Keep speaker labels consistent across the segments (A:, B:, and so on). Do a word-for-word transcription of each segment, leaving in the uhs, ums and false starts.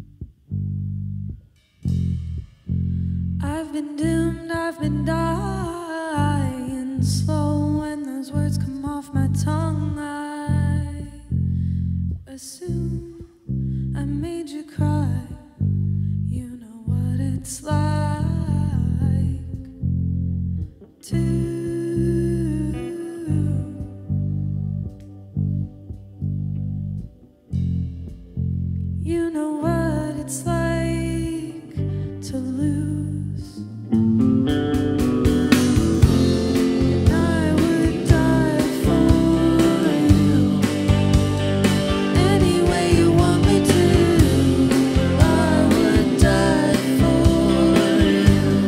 A: I've been doomed, I've been dying slow. When those words come off my tongue, I assume I made you cry. You know what it's like to. You know what it's like to lose. And I would die for you any way you want me to. I would die for you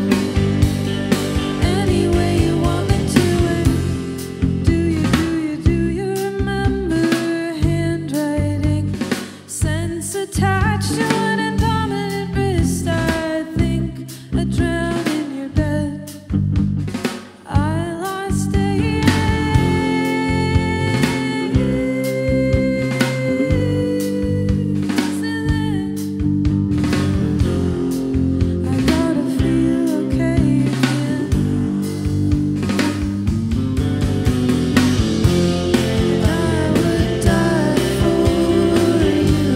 A: any way you want me to. And do you, do you, do you remember handwriting? Sense attached to an indominant wrist. I think I drowned in your bed. I lost days and then I gotta feel okay again. And I would die for you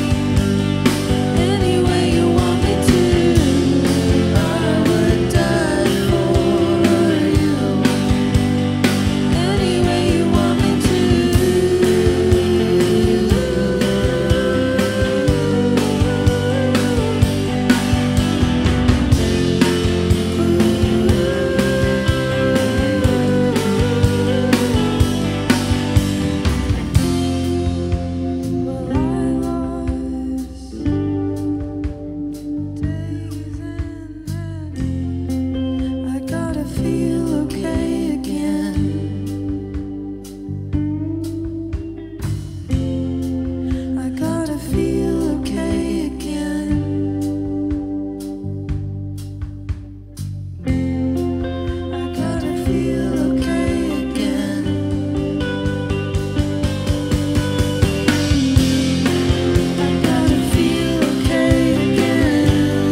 A: any way you want me to. I would die for you any way you want me to. Well, I lost days and then I gotta feel okay again. I gotta feel okay again. I gotta feel okay again. I gotta feel okay again.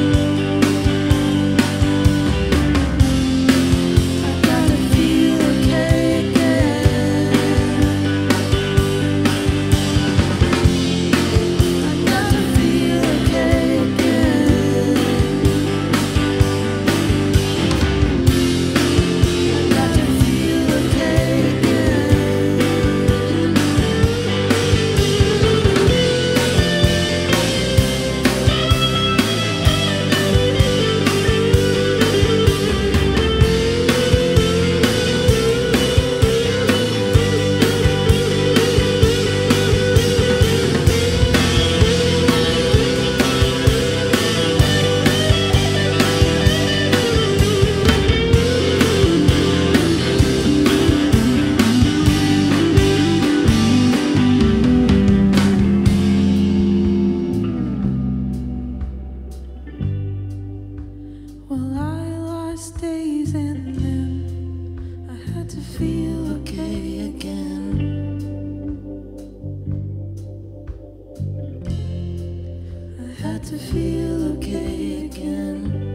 A: I gotta feel okay again. I gotta feel okay again. I gotta feel okay Well, I lost days and then I had to feel okay again. I had to feel okay again.